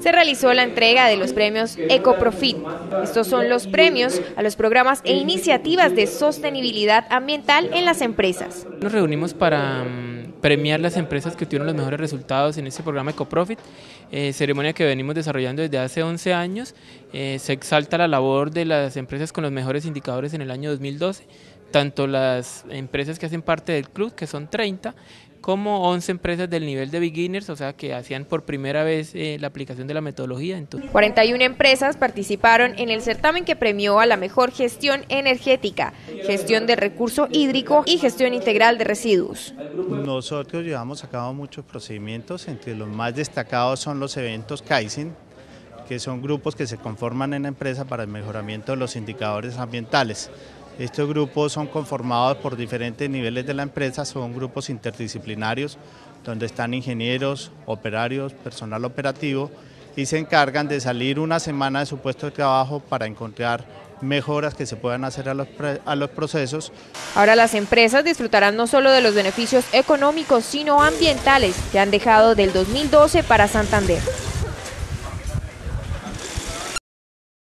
se realizó la entrega de los premios Ecoprofit. Estos son los premios a los programas e iniciativas de sostenibilidad ambiental en las empresas. Nos reunimos para premiar las empresas que tuvieron los mejores resultados en este programa Ecoprofit, ceremonia que venimos desarrollando desde hace 11 años. Se exalta la labor de las empresas con los mejores indicadores en el año 2012, tanto las empresas que hacen parte del club, que son 30, como 11 empresas del nivel de beginners, o sea que hacían por primera vez la aplicación de la metodología. 41 empresas participaron en el certamen que premió a la mejor gestión energética, gestión de recurso hídrico y gestión integral de residuos. Nosotros llevamos a cabo muchos procedimientos, entre los más destacados son los eventos Kaizen, que son grupos que se conforman en la empresa para el mejoramiento de los indicadores ambientales. Estos grupos son conformados por diferentes niveles de la empresa, son grupos interdisciplinarios donde están ingenieros, operarios, personal operativo y se encargan de salir una semana de su puesto de trabajo para encontrar mejoras que se puedan hacer a los procesos. Ahora las empresas disfrutarán no solo de los beneficios económicos, sino ambientales que han dejado del 2012 para Santander.